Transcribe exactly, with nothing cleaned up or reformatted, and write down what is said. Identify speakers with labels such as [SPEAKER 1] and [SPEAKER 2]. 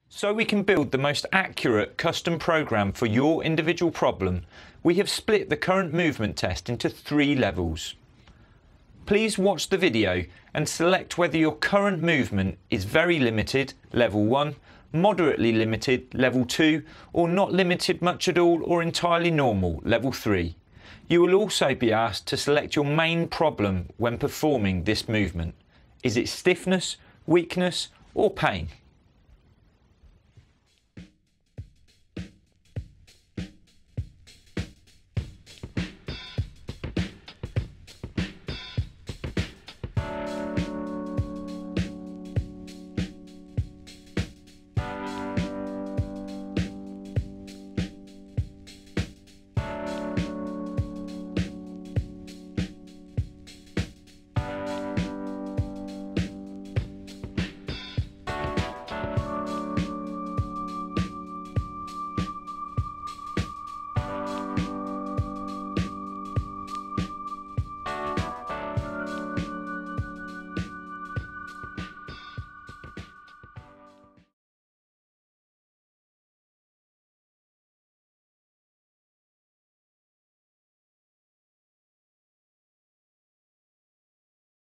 [SPEAKER 1] So we can build the most accurate custom program for your individual problem, we have split the current movement test into three levels. Please watch the video and select whether your current movement is very limited, level one, moderately limited, level two, or not limited much at all or entirely normal, level three. You will also be asked to select your main problem when performing this movement. Is it stiffness, weakness, or pain?